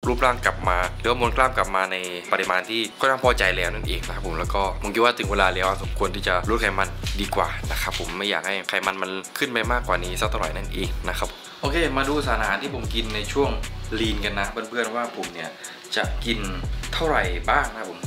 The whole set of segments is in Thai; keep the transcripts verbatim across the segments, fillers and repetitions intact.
รูปร่างกลับมาหรือว่ามวลกล้ามกลับมาในปริมาณที่ค่อนข้างพอใจแล้วนั่นเองนะครับผมแล้วก็ผมคิดว่าถึงเวลาแล้วสมควรที่จะลดไขมันดีกว่านะครับผมไม่อยากให้ไขมันมันขึ้นไปมากกว่านี้สักเท่าไหร่นั่นเองนะครับโอเคมาดูสารอาหารที่ผมกินในช่วงลีนกันนะเพื่อนๆว่าผมเนี่ยจะกินเท่าไหร่บ้างนะผม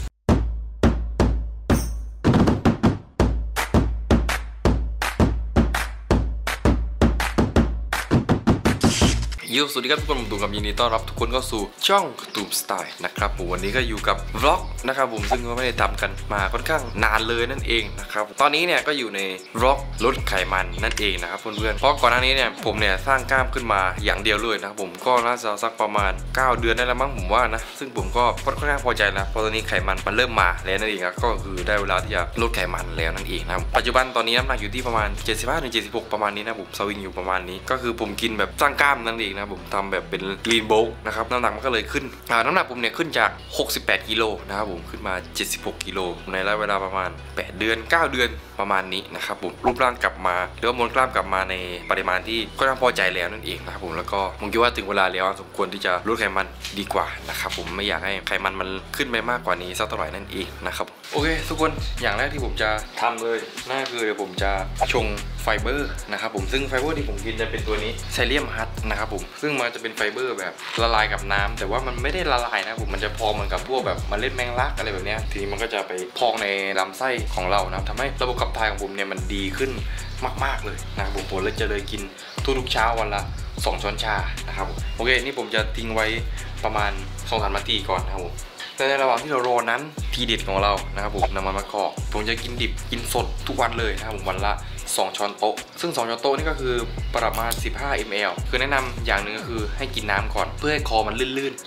ยูสวัสดีครับทุกคนผมตูมกับยินดีต้อนรับทุกคนเข้าสู่ช่องตูมสไตล์นะครับผมวันนี้ก็อยู่กับวล็อกนะครับผมซึ่งก็ไม่ได้ทำกันมาค่อนข้างนานเลยนั่นเองนะครับตอนนี้เนี่ยก็อยู่ในวล็อกลดไขมันนั่นเองนะครับเพื่อนๆเพราะก่อนหน้านี้เนี่ยผมเนี่ยสร้างกล้ามขึ้นมาอย่างเดียวเลยนะครับผมก็น่าจะสักประมาณเก้าเดือนได้แล้วมั้งผมว่านะซึ่งผมก็ค่อนข้างพอใจแล้วเพราะตอนนี้ไขมันมันเริ่มมาแล้วนั่นเองก็คือได้เวลาที่จะลดไขมันแล้วนั่นเองนะครับปัจจุบันตอนนี้น้ำหนักอยู่ที่ประมาณเจ็ดสิบห้าถึงเจ็ดสิบหกประมาณนี้นะผมสวิงอยู่ประมาณนี้ก็คือผมกินแบบสร้างกล้ามนั่นเองนะผมทำแบบเป็นลีนโบลนะครับน้ำหนักมันก็เลยขึ้นน้ำหนักผมเนี่ยขึ้นจากหกสิบแปดกิโลนะครับผมขึ้นมาเจ็ดสิบหกกิโลในระยะเวลาประมาณแปดเดือนเก้าเดือนประมาณนี้นะครับผมรูปร่างกลับมาหรือว่ามวลกล้ามกลับมาในปริมาณที่ค่อนข้างพอใจแล้วนั่นเองนะครับผมแล้วก็ผมคิดว่าถึงเวลาแล้วสมควรที่จะลดไขมันดีกว่านะครับผมไม่อยากให้ไขมันมันขึ้นไปมากกว่านี้สักเท่าไหร่นั่นเองนะครับโอเคทุกคนอย่างแรกที่ผมจะทำเลยนั่นคือเดี๋ยวผมจะชงไฟเบอร์นะครับผมซึ่งไฟเบอร์ที่ผมกินจะเป็นตัวนี้ไซเลียมฮัทนะครับผมซึ่งมันจะเป็นไฟเบอร์แบบละลายกับน้ำแต่ว่ามันไม่ได้ละลายนะผมมันจะพองเหมือนกับพวกแบบเมล็ดแมงลักอะไรแบบนี้ทีนี้มันก็จะไปพองในลำไส้ของเรานะทำให้ระบบขับถ่ายของผมเนี่ยมันดีขึ้นมากๆเลยนะครับผมผมเลยจะเลยกินทุกๆเช้าวันละสองช้อนชานะครับผมโอเคนี่ผมจะทิ้งไว้ประมาณ สองถึงสาม นาทีก่อนนะครับผมแต่ในระหว่างที่เรารอนั้นทีเด็ดของเรานะครับผมน้ำมันมะกอกผมจะกินดิบกินสดทุกวันเลยนะครับผมวันละสองช้อนโต๊ะซึ่งสองช้อนโต๊ะนี่ก็คือประมาณสิบห้ามิลลิลิตร คือแนะนำอย่างหนึ่งก็คือให้กินน้ำก่อนเพื่อให้คอมันลื่น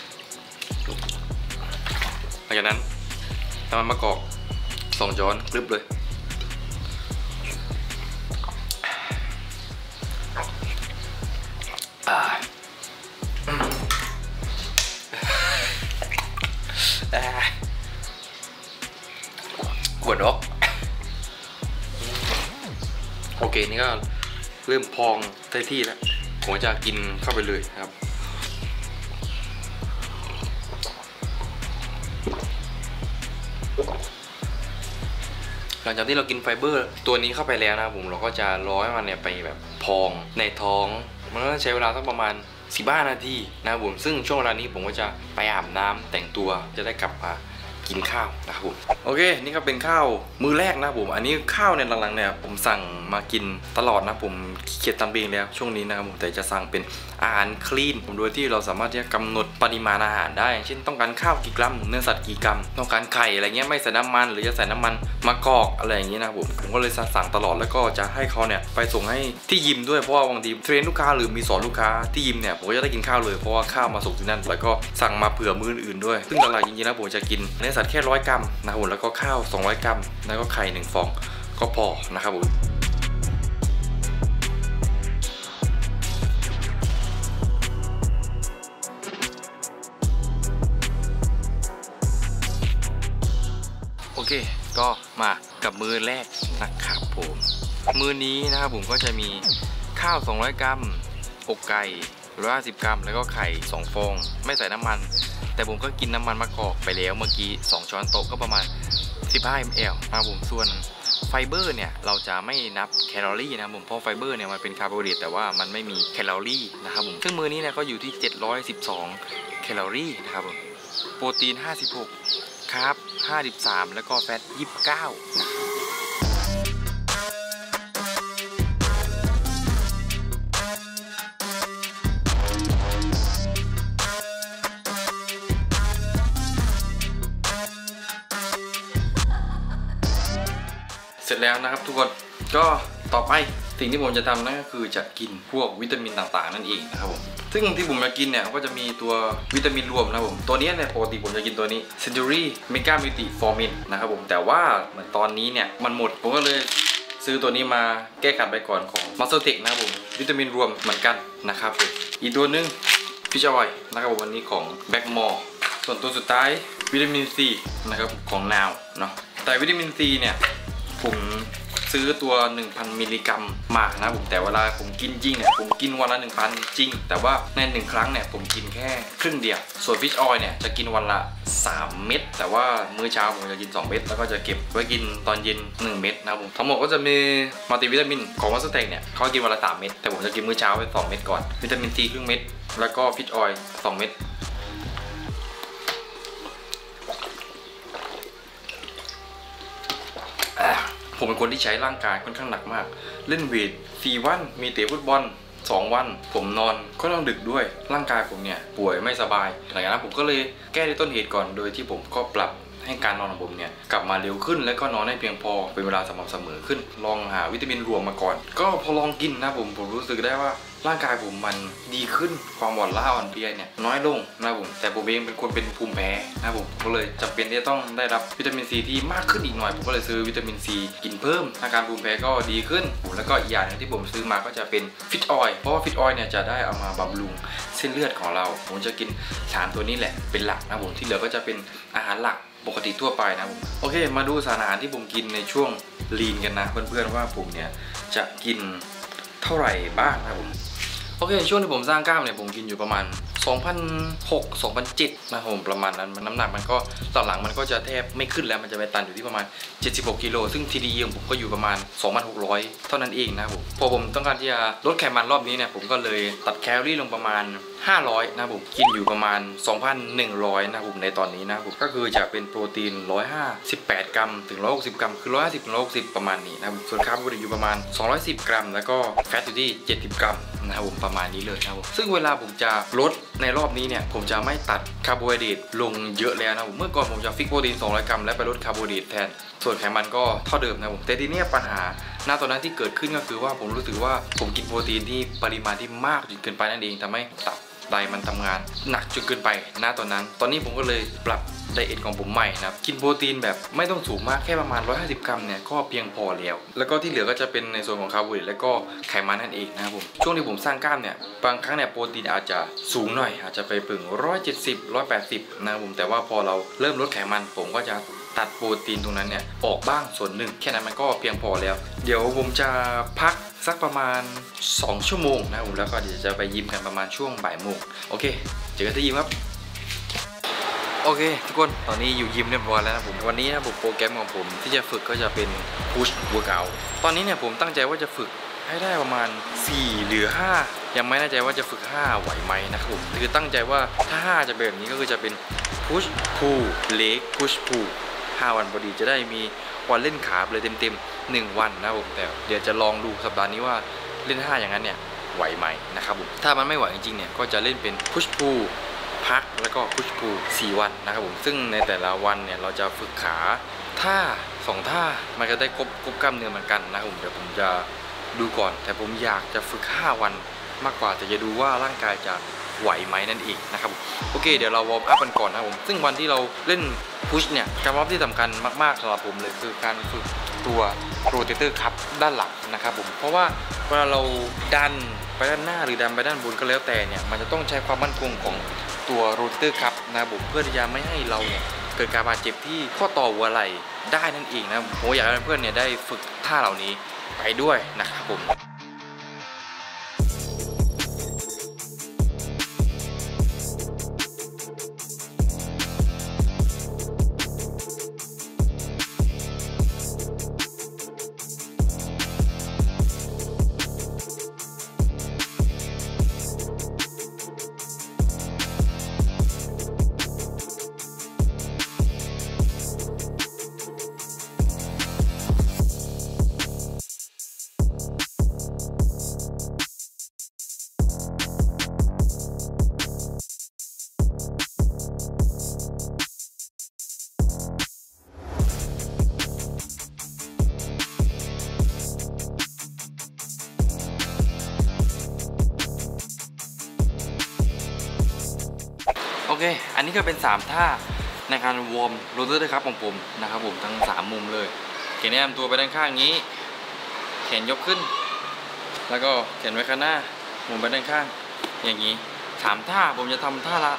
ๆหลังจากนั้นน้ำมันมะกอกสองช้อนกรึบเลยขวดออกโอเคนี่ก็เริ่มพองได้ที่แล้วผมจะกินเข้าไปเลยครับหลังจากที่เรากินไฟเบอร์ตัวนี้เข้าไปแล้วนะผมเราก็จะรอให้มันเนี่ยไปแบบพองในท้องมันก็ใช้เวลาสักประมาณสิบห้านาทีนะผมซึ่งช่วงเวลานี้ผมก็จะไปอาบน้ำแต่งตัวจะได้กลับมากินข้าวนะครับผมโอเคนี่ก็เป็นข้าวมื้อแรกนะผมอันนี้ข้าวในหลังๆเนี่ยผมสั่งมากินตลอดนะผมขี้เกียจทำเองแล้วช่วงนี้นะครับผมแต่จะสั่งเป็นอาหารคลีนผมโดยที่เราสามารถที่จะกำหนดปริมาณอาหารได้เช่นต้องการข้าวกี่กรัมเนื้อสัตว์กี่กรัมต้องการไข่อะไรเงี้ยไม่ใส่น้ำมันหรือจะใส่น้ำมันมะกอกอะไรอย่างนี้นะผมผมก็เลยสั่งตลอดแล้วก็จะให้เขาเนี่ยไปส่งให้ที่ยิมด้วยเพราะว่าบางทีเทรนลูกค้าหรือมีสอนลูกค้าที่ยิมเนี่ยผมก็จะได้กินข้าวเลยเพราะว่าข้าวมาส่งที่นั่นแล้วก็สั่งมาเผื่อมื้ออื่นด้วยซึ่งหลักๆจริงๆนะผมจะกินเนื้อสัตว์แค่ร้อยกรัมนะครับผมแล้วก็ข้าวสองร้อยกรัมแล้วก็ไข่หนึ่งฟองก็พอนะครับผมโอเคก็มากับมื้อแรกนะครับผมมื้อนี้นะครับผมก็จะมีข้าวสองร้อยกรัมอกไก่หนึ่งร้อยห้าสิบกรัมแล้วก็ไข่สองฟองไม่ใส่น้ำมันแต่ผมก็กินน้ำมันมะกอกไปแล้วเมื่อกี้สองช้อนโต๊ะก็ประมาณสิบห้ามิลลิลิตร นะครับผมส่วนไฟเบอร์เนี่ยเราจะไม่นับแคลอรี่นะผมเพราะไฟเบอร์เนี่ยมันเป็นคาร์โบไฮเดรตแต่ว่ามันไม่มีแคลอรี่นะครับผมซึ่งมื้อนี้เนี่ยก็อยู่ที่เจ็ดร้อยสิบสองแคลอรี่นะครับผมโปรตีนห้าสิบหกคาร์บห้าสิบสามแล้วก็แฟตยี่สิบเก้าเสร็จแล้วนะครับทุกคนก็ต่อไปสิ่งที่ผมจะทำนั่นก็คือจะกินพวกวิตามินต่างๆนั่นเองนะครับผมซึ่งที่ผมจะกินเนี่ยก็จะมีตัววิตามินรวมนะผมตัวนี้เนี่ยปกติผมจะกินตัวนี้ Century Mega Multi Formin นะครับผมแต่ว่าเหมือนตอนนี้เนี่ยมันหมดผมก็เลยซื้อตัวนี้มาแก้ขัดไปก่อนของ Muscle-Tech นะครับผมวิตามินรวมเหมือนกันนะครับผมอีกตัวนึง Fish Oil นะครับผมวันนี้ของ Blackmore ส่วนตัวสุดท้ายวิตามิน ซี นะครับของ Now เนาะแต่วิตามิน ซี เนี่ยผมซื้อตัว หนึ่งพัน มิลลิกรัมมานะผมแต่เวลาผมกินจริงเนี่ยผมกินวันละ หนึ่งพัน จริงแต่ว่าในหนึ่งครั้งเนี่ยผมกินแค่ครึ่งเดียวส่วนฟิชออยล์เนี่ยจะกินวันละสามเม็ดแต่ว่ามื้อเช้าผมจะกินสองเม็ดแล้วก็จะเก็บไว้กินตอนเย็นหนึ่งเม็ดนะผมทั้งหมดก็จะมีมัลติวิตามินของวัสเต็กเนี่ยเขากินวันละสามเม็ดแต่ผมจะกินมื้อเช้าไปสองเม็ดก่อนวิตามินซีครึ่งเม็ดแล้วก็ฟิชออยล์สองเม็ดผมเป็นคนที่ใช้ร่างกายค่อนข้างหนักมากเล่นเวทสี่วันมีเตะฟุตบอลสองวันผมนอนก็ต้องดึกด้วยร่างกายผมเนี่ยป่วยไม่สบายหลังจากนั้นผมก็เลยแก้ที่ต้นเหตุก่อนโดยที่ผมก็ปรับให้การนอนของผมเนี่ยกลับมาเร็วขึ้นและก็นอนให้เพียงพอเป็นเวลาสม่ำเสมอขึ้นลองหาวิตามินรวมมาก่อนก็พอลองกินนะผมผมรู้สึกได้ว่าร่างกายผมมันดีขึ้นความอ่อนล้าอ่อนเพลียเนี่ยน้อยลงนะผมแต่ผมเองเป็นคนเป็นภูมิแพ้นะผมก็เลยจำเป็นที่จะต้องได้รับวิตามินซีที่มากขึ้นอีกหน่อยผมก็เลยซื้อวิตามินซีกินเพิ่มอาการภูมิแพ้ก็ดีขึ้นแล้วก็อีกอย่างนึงที่ผมซื้อมาก็จะเป็นฟิตออยล์เพราะว่าฟิตออยล์เนี่ยจะได้เอามาบำรุงเส้นเลือดของเราผมจะกินสารตัวนี้แหละเป็นหลักนะผมที่เหลือก็จะเป็นอาหารหลักปกติทั่วไปนะผมโอเคมาดูสารอาหารที่ผมกินในช่วงลีนกันนะเพื่อนๆว่าผมเนี่ยจะกินเท่าไหร่บ้างนะผมโอเคช่วงที่ผมสร้างกล้ามเนี่ยผมกินอยู่ประมาณ สองพันหก สองพันเจ็ด นะผมประมาณนั้นน้ำหนักมันก็ตอนหลังมันก็จะแทบไม่ขึ้นแล้วมันจะไปตันอยู่ที่ประมาณเจ็ดสิบหกกิโลซึ่ง ที ดี อี ของผมก็อยู่ประมาณ สองพันหกร้อย เท่านั้นเองนะผมพอผมต้องการที่จะลดไขมันรอบนี้เนี่ยผมก็เลยตัดแคลอรี่ลงประมาณห้าร้อยนะผมกินอยู่ประมาณ สองพันหนึ่งร้อย นะผมในตอนนี้นะผมก็คือจะเป็นโปรตีนหนึ่งร้อยห้าสิบแปดกรัมถึงหนึ่งร้อยหกสิบกรัมคือหนึ่งร้อยห้าสิบถึงหนึ่งร้อยหกสิบประมาณนี้นะส่วนคาร์โบไฮเดรตอยู่ประมาณสองร้อยสิบกรัมแล้วก็แฟตอยู่ที่เจ็ดสิบกรัมนะครับผมประมาณนี้เลยนะครับผมซึ่งเวลาผมจะลดในรอบนี้เนี่ยผมจะไม่ตัดคาร์โบไฮเดรตลงเยอะแล้วนะผมเมื่อก่อนผมจะฟิกโปรตีนสองร้อยกรัมและไปลดคาร์โบไฮเดรตแทนส่วนไขมันก็เท่าเดิมนะผมแต่ทีนี้ปัญหาณตอนนั้นที่เกิดขึ้นก็คือว่าผมรู้สึกว่าผมกินโปรตีนที่ปริมาณที่มากจนเกินไปนั่นเองทำให้ตับไตมันทำงานหนักจนเกินไปณตอนนั้นตอนนี้ผมก็เลยปรับไดเอทของผมใหม่นะครับกินโปรตีนแบบไม่ต้องสูงมากแค่ประมาณหนึ่งร้อยห้าสิบกรัมเนี่ยก็เพียงพอแล้วแล้วก็ที่เหลือก็จะเป็นในส่วนของคาร์โบไฮเดรตและก็ไขมันนั่นเองนะครับผมช่วงที่ผมสร้างกล้ามเนี่ยบางครั้งเนี่ยโปรตีนอาจจะสูงหน่อยอาจจะไปถึงหนึ่งร้อยเจ็ดสิบ หนึ่งร้อยแปดสิบนะครับผมแต่ว่าพอเราเริ่มลดไขมันผมก็จะตัดโปรตีนตรงนั้นเนี่ยออกบ้างส่วนหนึ่งแค่นั้นมันก็เพียงพอแล้วเดี๋ยวผมจะพักสักประมาณสองชั่วโมงนะครับผมแล้วก็เดี๋ยวจะไปยิมกันประมาณช่วงบ่ายโมงโอเคเจอกันที่ยิมครับโอเคทุกคนตอนนี้อยู่ยิมเรียบร้อยแล้วนะผมวันนี้นะผมโปรแกรมของผมที่จะฝึกก็จะเป็น push workout ตอนนี้เนี่ยผมตั้งใจว่าจะฝึกให้ได้ประมาณสี่หรือห้ายังไม่แน่ใจว่าจะฝึกห้าไหวไหมนะครับผมคือตั้งใจว่าถ้าห้าจะเป็นแบบนี้ก็คือจะเป็น push pull leg push pull ห้าวันพอดีจะได้มีวันเล่นขาเลยเต็มๆหนึ่งวันนะผมแต่เดี๋ยวจะลองดูสัปดาห์นี้ว่าเล่นห้าอย่างนั้นเนี่ยไหวไหมนะครับผมถ้ามันไม่ไหวจริงๆเนี่ยก็จะเล่นเป็น push pull พักแล้วก็ push pull สี่วันนะครับผมซึ่งในแต่ละวันเนี่ยเราจะฝึกขาท่าสองท่ามันจะได้ครบครบกล้ามเนื้อเหมือนกันนะครับผมเดี๋ยวผมจะดูก่อนแต่ผมอยากจะฝึกห้าวันมากกว่าแต่จะดูว่าร่างกายจะไหวไหมนั่นเองนะครับโอเคเดี๋ยวเราวอร์มอัพกันก่อนนะครับผมซึ่งวันที่เราเล่นพุชเนี่ยการวอร์มที่สำคัญมากๆสำหรับผมเลยคือการฝึกตัวโรเตเตอร์คัพด้านหลังนะครับผมเพราะว่าเวลาเราดันไปด้านหน้าหรือดันไปด้านบนก็แล้วแต่เนี่ยมันจะต้องใช้ความมั่นคงของตัวโรเตอร์คัพนะครับผมเพื่อที่จะไม่ให้เราเนี่ยเกิดการบาดเจ็บที่ข้อต่อหัวไหล่ได้นั่นเองนะผมอยากให้เพื่อนเนี่ยได้ฝึกท่าเหล่านี้ไปด้วยนะครับผมโอเคอันนี้ก็เป็นสามท่าในการวอร์มโรเตอร์ด้วยครับของผมนะครับผมทั้งสามมุมเลยแขนแนมตัวไปด้านข้างนี้แขนยกขึ้นแล้วก็แขนไว้ข้างหน้าหมุนไปด้านข้างอย่างนี้สามท่าผมจะทำท่าละ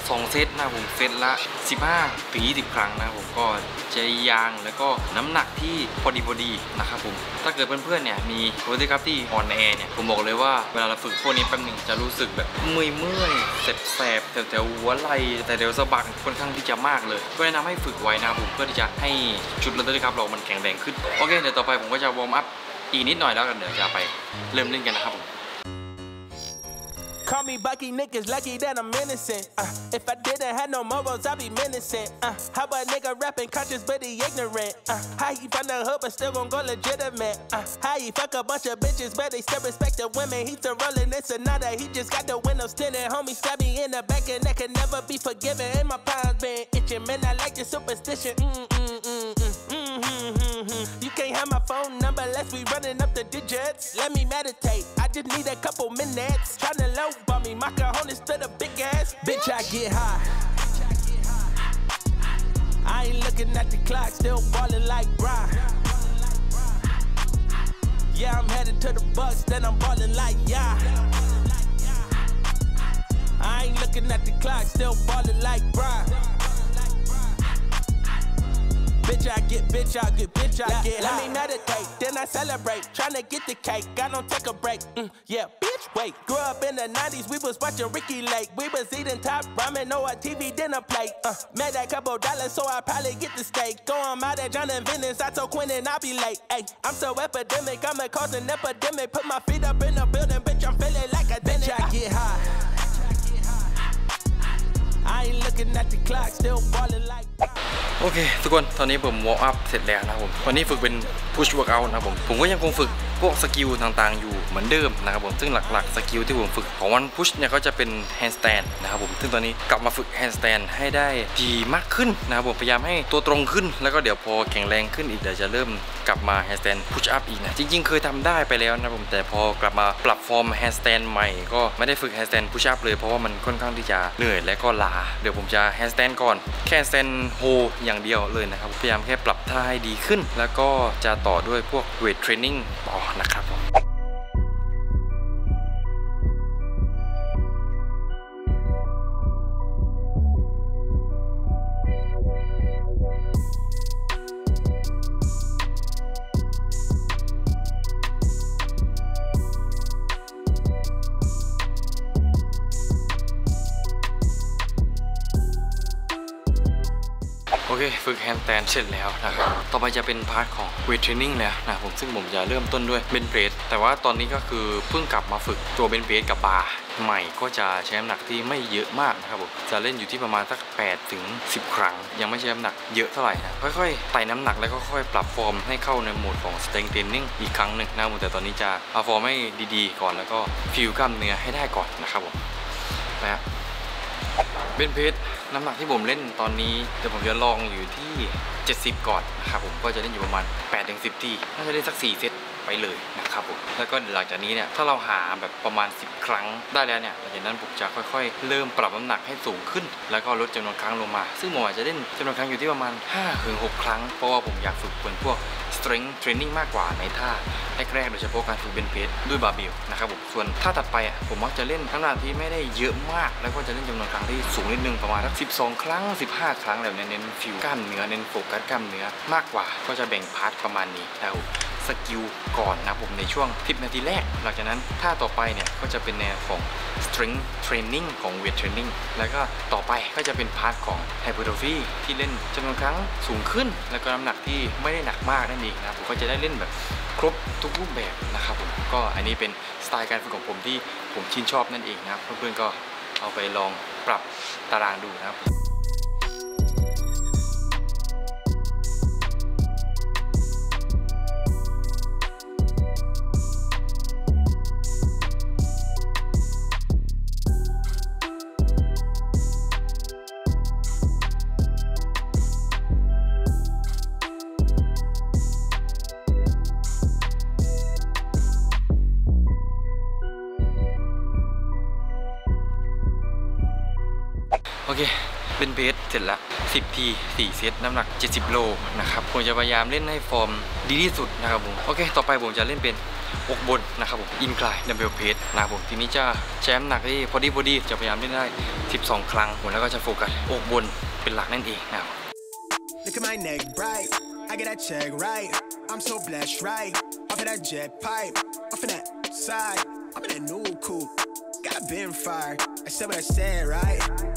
สองเซตนะผมเซตละสิบห้าถึงยี่สิบครั้งนะผมก็ใจยางแล้วก็น้ำหนักที่พอดีพอดีนะครับผมถ้าเกิดเพื่อนๆเนี่ยมีโปรตีนครับที่อ่อนแอเนี่ยผมบอกเลยว่าเวลาเราฝึกพวกนี้แป๊บหนึ่งจะรู้สึกแบบเมื่อยเมื่อยแสบแสบแถวแถวหัวไหล่แต่เดี๋ยวสะบักค่อนข้างที่จะมากเลยก็แนะนำให้ฝึกไว้นะผมเพื่อที่จะให้ชุดโปรตีนครับเรามันแข็งแรงขึ้นโอเคเดี๋ยวต่อไปผมก็จะวอร์มอัพอีกนิดหน่อยแล้วกันเดี๋ยวจะไปเริ่มเล่นกันนะครับผม Call me Bucky, niggas lucky that I'm innocent. Uh, if I didn't have no morals, I'd be menacing. Uh, how a nigga rapping conscious but he ignorant? Uh, how he from the hood but still gon' go legitimate? Uh, how he fuck a bunch of bitches but they still respect the women? He still rollin' this Sonata, he just got the windows tinted. Homie stab me in the back and that can never be forgiven. And my palms been itching, man, I like the superstition. Mm, mm, mm, mm, mm, mm, mm, mm. You can't have my phone number unless we running up the digits. Let me meditate, I just need a couple minutes. Tryna low by me, my cojones to the big ass. Bitch, I get high. I ain't looking at the clock, still ballin' like Brian. Yeah, I'm headed to the Bucks, then I'm ballin' like yeah. I ain't looking at the clock, still ballin' like Brian. Bitch, I get, bitch, I get, bitch, I yeah, get. Let me meditate, then I celebrate. Tryna get the cake, I don't take a break. Mm, yeah, bitch, wait. Grew up in the nineties, we was watching Ricky Lake. We was eating top ramen, no a T V dinner plate. Uh, made that couple dollars, so I probably get the steak. Going out at John and Venice, I told Quinn and I'll be late. Ay, I'm so epidemic, I'm a cause an epidemic. Put my feet up in the building, bitch, I'm feeling like a bitch, I get high. I ain't looking at the clock, still ballin' like โอเคทุกคนตอนนี้ผมวอร์มอัพเสร็จแล้วนะผมวันนี้ฝึกเป็น push workout นะผมผมก็ยังคงฝึกพวกสกิลต่างๆอยู่เหมือนเดิมนะครับผมซึ่งหลักๆสกิลที่ผมฝึกของวัน push เนี่ยก็จะเป็น handstand นะครับผมซึ่งตอนนี้กลับมาฝึก handstand ให้ได้ดีมากขึ้นนะครับผมพยายามให้ตัวตรงขึ้นแล้วก็เดี๋ยวพอแข็งแรงขึ้นอีกเดี๋ยวจะเริ่มกลับมา handstand push up อีกนะจริงๆเคยทำได้ไปแล้วนะผมแต่พอกลับมาปรับฟอร์ม handstand ใหม่ก็ไม่ได้ฝึก handstand push up เลยเพราะว่ามันค่อนข้างที่จะเหนื่อยและก็ล้าเดี๋ยวผมจะ handstand ก่อนแค่ handstand hold อย่างเดียวเลยนะครับพยายามแค่ปรับท่าให้ดีขึ้นแล้วก็จะต่อด้วยพวก weight training ต่อนะครับผมโอเคฝึกแฮนด์สแตนด์เสร็จแล้วนะครับต่อไปจะเป็นพาร์ทของเวทเทรนนิ่งแล้วนะผมซึ่งผมจะเริ่มต้นด้วยเบนช์เพรสแต่ว่าตอนนี้ก็คือเพิ่งกลับมาฝึกตัวเบนช์เพรสกับบาร์ใหม่ก็จะใช้น้ำหนักที่ไม่เยอะมากนะครับผมจะเล่นอยู่ที่ประมาณสักแปดถึงสิบครั้งยังไม่ใช้น้ำหนักเยอะเท่าไหร่นะค่อยๆไต่น้ำหนักแล้วก็ค่อยปรับฟอร์มให้เข้าในโหมดของสเตรนท์เทรนนิ่งอีกครั้งหนึ่งนะแต่ตอนนี้จะเอาฟอร์มให้ดีๆก่อนแล้วก็ฟิลกล้ามเนื้อให้ได้ก่อนนะครับผมนะเบนช์เพรสน้ำหนักที่ผมเล่นตอนนี้เดี๋ยวผมจะลองอยู่ที่เจ็ดสิบก่อนนะครับผมก็จะเล่นอยู่ประมาณแปดถึงสิบทีน่าจะเล่นสักสี่เซตไปเลยนะครับผมแล้วก็หลังจากนี้เนี่ยถ้าเราหาแบบประมาณสิบครั้งได้แล้วเนี่ยหลังจากนั้นผมจะค่อยๆเริ่มปรับน้ำหนักให้สูงขึ้นแล้วก็ลดจำนวนครั้งลงมาซึ่งผมอาจจะเล่นจำนวนครั้งอยู่ที่ประมาณห้าถึงหกครั้งเพราะว่าผมอยากฝึกเป็นพวก strength training มากกว่าในท่าแรกๆโดยเฉพาะการฝึกเบนช์เพรสด้วยบาร์เบลนะครับผมส่วนท่าถัดไปอ่ะผมมักจะเล่นน้ำหนักที่ไม่ได้เยอะมากแล้วก็จะเล่นจำนวนครั้งที่สูงนิดนึงประมาณสักสิบสองครั้งสิบห้าครั้งแบบนี้เน้นฟิวกล้ามเนื้อเน้นโฟกัสกล้ามเนื้อมากกว่าก็จะแบ่งพาร์ทประมาณนี้นะครับสกิลก่อนนะผมในช่วงสิบนาทีแรกหลังจากนั้นท่าต่อไปเนี่ยก็จะเป็นแนวของ strength training ของ weight training แล้วก็ต่อไปก็จะเป็นพาร์ทของ hypertrophy ที่เล่นจำนวนครั้งสูงขึ้นแล้วก็น้ำหนักที่ไม่ได้หนักมากนั่นเองนะผมก็จะได้เล่นแบบครบทุกรูปแบบนะครับผมก็อันนี้เป็นสไตล์การฝึกของผมที่ผมชื่นชอบนั่นเองนะครับเพื่อนๆก็เอาไปลองปรับตารางดูนะครับโอเคเป็นเบสเสร็จละสิบทีสี่เซตน้ำหนักเจ็ดสิบโลนะครับผมจะพยายามเล่นให้ฟอร์มดีที่สุดนะครับผมโอเคต่อไปผมจะเล่นเป็นอกบนนะครับผมอินคลายดัมเบลเพสนะครับผมทีนี้จะแชมป์หนักที่พอดีพอดีจะพยายามเล่นได้สิบสองครั้งผมแล้วก็จะโฟกัสอกบนเป็นหลักนั่นเองนะครับ Look at my neck bright, I get that check right. I'm so blessed, right? Off of that jet pipe, off of that side. I'm in that new coupe, got been fired. I said what I said, right?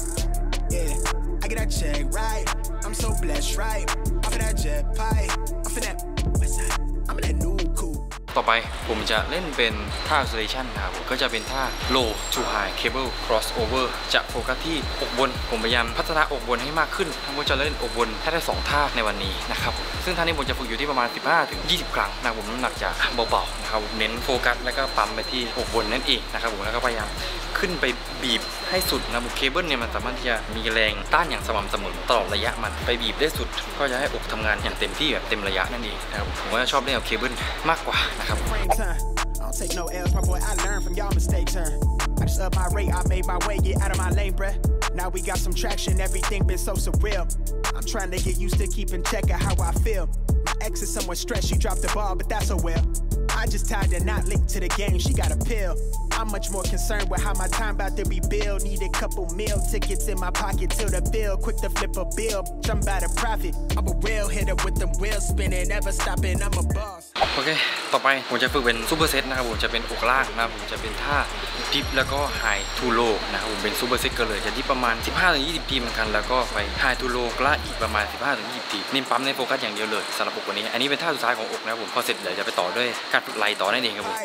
Yeah, I get that check right. I'm so blessed, right? Off of that jet pipe, off of that west side. I'm in that new coupe. ต่อไปผมจะเล่นเป็นท่า isolation นะครับก็จะเป็นท่า low to high cable crossover จะโฟกัสที่อกบนผมพยายามพัฒนาอกบนให้มากขึ้นทั้งหมดจะเล่นอกบนให้ได้สองท่าในวันนี้นะครับซึ่งท่านี้ผมจะฝึกอยู่ที่ประมาณ สิบห้าถึงยี่สิบ ครั้งนะผมน้ำหนักจะเบาๆนะครับเน้นโฟกัสแล้วก็ปั๊มไปที่อกบนนั่นเองนะครับผมแล้วก็พยายามขึ้นไปบีบให้สุดนะบุเคเบิลเนี่ยมันสามารถที่จะมีแรงต้านอย่างสม่ำเสมอตลอดระยะมันไปบีบได้สุดก็จะให้อกทำงานอย่างเต็มที่แบบเต็มระยะนั่นเองนะครับผมก็จะชอบเล่นกับเคเบิลมากกว่านะครับ I don't take no L's, my boy, I learned from y'all mistakes, huh? I just up my rate, I made my way, get out of my lane, bruh. Now we got some traction, everything been so surreal. I'm trying to get used to keeping check of how I feel. My ex is somewhat stressed, she dropped the ball, but that's oh well. I just tied the knot linked to the game, she got a pill. I'm much more concerned with how my time about to be billed. Need a couple meal tickets in my pocket till the bill. Quick to flip a bill, jump by the profit. I'm a real hitter with them wheels spinning, never stopping, I'm a boss. โอเคต่อไปผมจะฝึกเป็นซูเปอร์เซตนะครับผมจะเป็นอกล่างนะครับผมจะเป็นท่าดิฟแล้วก็ไฮทูโลนะครับผมเป็นซูเปอร์เซตกันเลยจะดิฟประมาณ สิบห้าถึงยี่สิบ ทีเหมือนกันแล้วก็ไปไฮทูโลกล้าอีกประมาณ สิบห้าถึงยี่สิบ ทีเน้นปั๊มในโฟกัสอย่างเดียวเลยสำหรับอกวันนี้อันนี้เป็นท่าสุดท้ายของอกนะครับผมพอเสร็จเดี๋ยวจะไปต่อด้วยการฝึกไหล่ต่อนั่นเองครับผม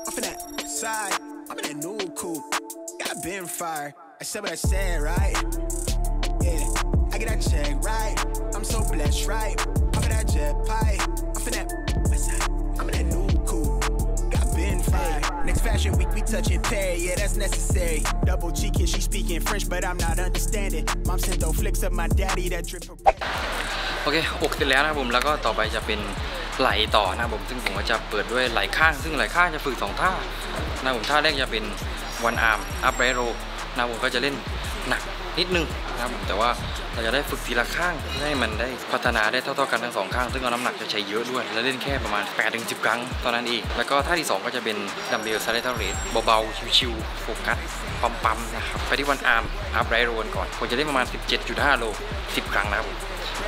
I'm in that new coupe, got been fired. I said what I said, right? Yeah, I get that check right. I'm so blessed, right? I'm in that jet pipe. I'm in that west side. I'm in that new coupe, got been fired. Next fashion week we touching pay, yeah that's necessary. Double cheeky, she speaking French, but I'm not understanding. Mom sent those flicks of my daddy that drip. โอเคอกเสร็จแล้วนะครับผมแล้วก็ต่อไปจะเป็นไหลต่อนะครับผมซึ่งผมก็จะเปิดด้วยไหลข้างซึ่งไหลข้างจะฝึกสองท่านะผมท่าแรกจะเป็นวันอาร์มอัพไรโรนะผมก็จะเล่นหนักนิดนึงนะครับแต่ว่าเราจะได้ฝึกทีละข้างให้มันได้พัฒนาได้เท่าๆกันทั้งสองข้างซึ่งเอาน้ำหนักจะใช้เยอะด้วยและเล่นแค่ประมาณ แปดถึงสิบ ครั้งตอนนั้นเองแล้วก็ท่าที่สองก็จะเป็นดัมเบลไซเลนเรทเบาๆชิวๆโฟกัสปั๊มๆนะครับไปที่วันอาร์มอัพไรโรก่อนผมจะเล่นประมาณ สิบเจ็ดจุดห้า โลสิบครั้งนะครับผมไป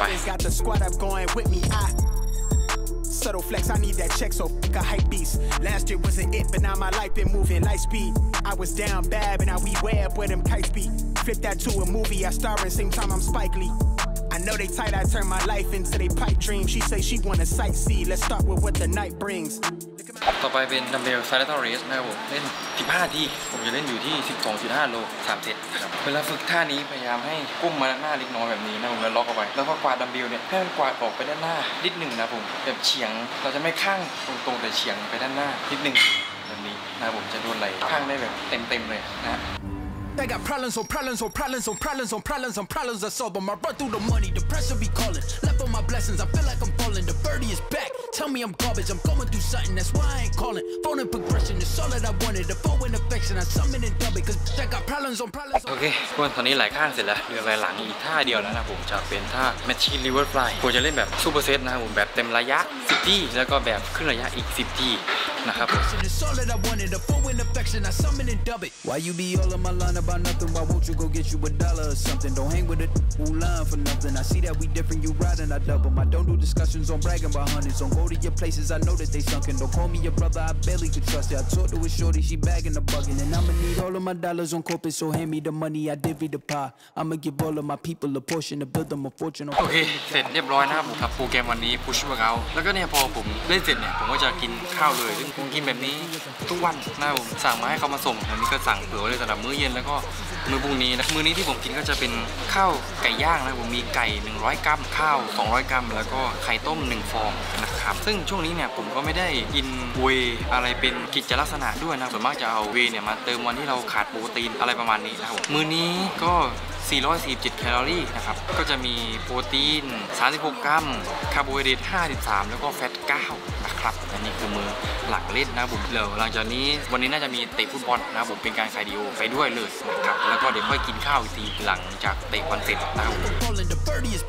Subtle flex, I need that check, so fuck a hype beast. Last year wasn't it, but now my life been moving light speed. I was down bad, but now we way up where them kites be. Flip that to a movie, I star in same time I'm Spike Lee. I know they tight, I turn my life into they pipe dream. She say she wanna sightsee, let's start with what the night brings. ต่อไปเป็นดัมเบลไซเลนเรสนะครับผมเล่นสิบห้าทีผมจะเล่นอยู่ที่ สิบสองจุดห้า โลสามเซตนะครับเวลาฝึกท่านี้พยายามให้ก้มมาหน้าเล็กน้อยแบบนี้นะผมแล้วล็อกเอาไว้แล้วก็กวาดดัมเบลเนี่ยให้มันกวาดออกไปด้านหน้านิดหนึ่งนะผมแบบเฉียงเราจะไม่ข้างตรงๆแต่เฉียงไปด้านหน้านิดหนึ่งแบบนี้นะผมจะโดนไหลข้างได้แบบเต็มๆเลยนะ They got problems on problems on problems on problems on problems on problems I solve them. I run through the money, the pressure be calling. Left on my blessings, I feel like I'm falling. The birdie is back. Tell me I'm garbage, I'm going through something. That's why I ain't calling. Phone and progression is all that I wanted. The phone and affection, I summon and dub it. Cause I got problems on problems on. โอเคทุกคนตอนนี้ไหลข้างเสร็จแล้วเหลือไหลหลังอีกท่าเดียวแล้วนะผมจะเป็นท่า Machine River Fly ผมจะเล่นแบบซูเปอร์เซตนะครับผมแบบเต็มระยะสิบทีแล้วก็แบบครึ่งระยะอีกสิบทีนะครับผม It's all that I wanted. The phone and affection, I summon and dub it. Why you be all on my line about nothing? Why won't you go get you a dollar or something? Don't hang with a who line for nothing. I see that we different, you riding, I double. I don't do discussions on bragging about hundreds. Don't go to your places, I know that they sunken. Don't call me your brother, I barely could trust you. I talked to a shorty, she bagging the bugging. And I'ma need all of my dollars on corporate, so hand me the money, I divvy the pie. I'ma give all of my people a portion to build them a fortune. โอเคเสร็จเรียบร้อยนะครับผมกับโปรแกรมวันนี้ push workout แล้วก็เนี่ยพอผมเล่นเสร็จเนี่ยผมก็จะกินข้าวเลยซึ่งผมกินแบบนี้ทุกวันนะครับผมสั่งมาให้เขามาส่งวันนี้ก็สั่งเผื่อไว้เลยสำหรับมื้อเย็นแล้วก็มื้อพรุ่งนี้นะมื้อนี้ที่ผมกินก็จะเป็นข้าวไก่ย่างนะผมมีไก่หนึ่งร้อยกรัมข้าวสองร้อยกรัมแล้วก็ไข่ต้มหนึ่งฟองนะครับซึ่งช่วงนี้เนี่ยผมก็ไม่ได้กินเวย์อะไรเป็นกิจลักษณะด้วยนะส่วนมากจะเอาเวย์เนี่ยมาเติมวันที่เราขาดโปรตีนอะไรประมาณนี้นะครับมื้อนี้ก็สี่ร้อยสี่สิบเจ็ดแคลอรี่นะครับก็จะมีโปรตีนสามสิบหกกรัมคาร์โบไฮเดรตห้าสิบสามแล้วก็แฟตเก้านะครับอันนี้คือมือหลักเล่นนะผมเดี๋ยวหลังจากนี้วันนี้น่าจะมีเตะฟุตบอลนะผมเป็นการคาร์ดิโอไปด้วยเลยนะครับแล้วก็เดี๋ยวค่อยกินข้าวอีกทีหลังจากเตะบอลเสร็จนะครับ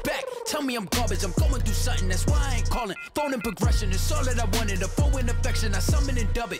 Tell me I'm garbage, I'm going through something, that's why I ain't calling. Phone and progression, it's all that I wanted. A phone in affection, I summon and dub it.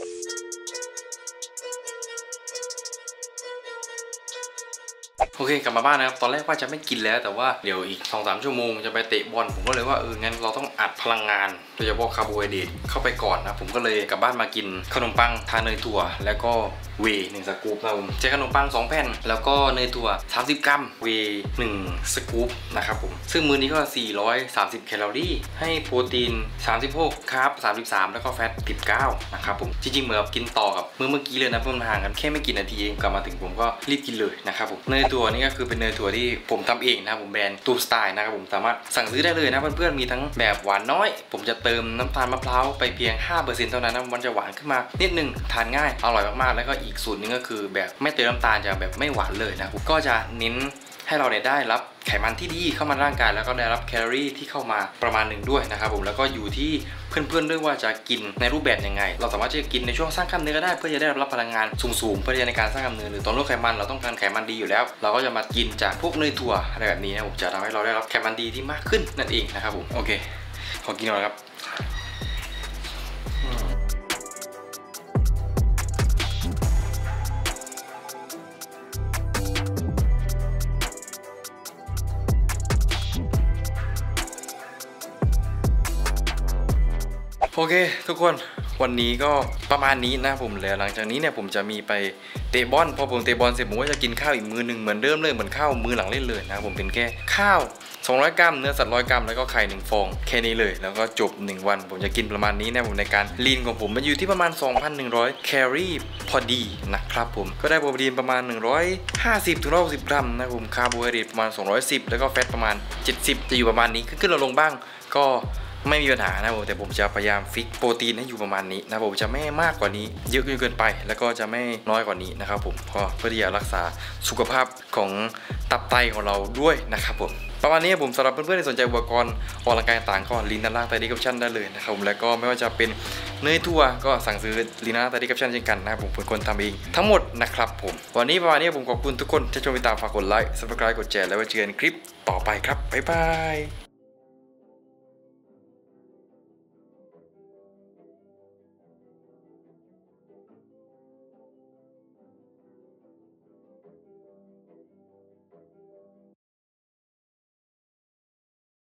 โอเคกลับมาบ้านนะครับตอนแรกว่าจะไม่กินแล้วแต่ว่าเดี๋ยวอีก สองถึงสาม ชั่วโมงจะไปเตะบอลผมก็เลยว่าเอองั้นเราต้องอัดพลังงานโดยเฉพาะคาร์โบไฮเดรตเข้าไปก่อนนะผมก็เลยกลับบ้านมากินขนมปังทาเนยถั่วแล้วก็เวย์หนึ่งสกู๊ปนะผมใช้ขนมปังสองแผ่นแล้วก็เนยถั่วสามสิบกรัมเวย์หนึ่งสกู๊ปนะครับผมซึ่งมื้อนี้ก็สี่ร้อยสามสิบแคลอรี่ให้โปรตีนสามสิบหกคาร์บสามสิบสามแล้วก็แฟตสิบเก้านะครับผมจริงๆเหมือนกับกินต่อกับมื้อเมื่อกี้เลยนะเพิ่มห่างกันแค่ไม่กี่นาทีเองกลับมาถึงผมก็รีบกินเลยนะครับผมเนยถั่วนี่ก็คือเป็นเนยถั่วที่ผมทำเองนะผมแบรนด์ตูสไตล์นะครับผมสามารถสั่งซื้อได้เลยนะเพื่อนๆมีทั้งแบบหวานน้อยผมจะเติมน้ำตาลมะพร้าวไปเพียง ห้าเปอร์เซ็นต์ เท่านั้นนะมันจะหวานขึ้นมานิดนึงทานง่ายอร่อยมากๆแล้วก็อีกสูตรนึงก็คือแบบไม่เติมน้ำตาลจะแบบไม่หวานเลยนะก็จะเน้นให้เราได้รับไขมันที่ดีเข้ามาร่างกายแล้วก็ได้รับแคลอรี่ที่เข้ามาประมาณหนึ่งด้วยนะครับผมแล้วก็อยู่ที่เพื่อนๆด้วยว่าจะกินในรูปแบบยังไงเราสามารถจะกินในช่วงสร้างกล้ามเนื้อก็ได้เพื่อจะได้รับพลังงานสูงๆเพื่อในการสร้างกล้ามเนื้อหรือตอนลดไขมันเราต้องการไขมันดีอยู่แล้วเราก็จะมากินจากพวกเนยถั่วอะไรแบบนี้นะผมจะทำให้เราได้รับไขมันดีที่มากขึ้นนั่นเองนะครับผมโอเคขอกินหน่อยครับโอเคทุกคนวันนี้ก็ประมาณนี้นะผมแล้วหลังจากนี้เนี่ยผมจะมีไปเตะบอลพอผมเตะบอลเสร็จผมก็จะกินข้าวอีกมื้อหนึ่งเหมือนเดิมเลยเหมือนข้าวมื้อหลังเล่นเลยนะผมเป็นแค่ข้าวสองร้อยกรัมเนื้อสัตว์หนึ่งร้อยกรัมแล้วก็ไข่หนึ่งฟองแค่นี้เลยแล้วก็จบหนึ่งวันผมจะกินประมาณนี้นะผมในการลีนของผมมันอยู่ที่ประมาณ สองพันหนึ่งร้อย แคลอรี่พอดีนะครับผมก็ได้โปรตีนประมาณหนึ่งร้อยห้าสิบถึงหนึ่งร้อยหกสิบกรัมนะผมคาร์โบไฮเดรตประมาณสองร้อยสิบแล้วก็แฟตประมาณเจ็ดสิบจะอยู่ประมาณนี้ขึ้นๆลงๆบ้างก็ไม่มีปัญหานะผมแต่ผมจะพยายามฟิกโปรตีนให้อยู่ประมาณนี้นะผมจะไม่มากกว่านี้เยอะเกินไปแล้วก็จะไม่น้อยกว่านี้นะครับผมก็เพื่อที่จะรักษาสุขภาพของตับไตของเราด้วยนะครับผมประมาณนี้ผมสำหรับเพื่อนๆที่สนใจอุปกรณ์ออกกำลังกายต่างก็ลิงก์ด้านล่างใต้ดีคริปชั่นได้เลยนะครับผมแล้วก็ไม่ว่าจะเป็นเนยถั่วก็สั่งซื้อลิงก์ด้านล่างใต้ดีคริปชั่นเช่นกันนะครับผมเป็นคนทำเองทั้งหมดนะครับผมวันนี้ประมาณนี้ผมขอบคุณทุกคนที่ชมติดตามฝากกดไลค์ ซับสไครบ์ กดแชร์แล้วไว้เจอกันคลิปต่อไปครับบ๊ายบาย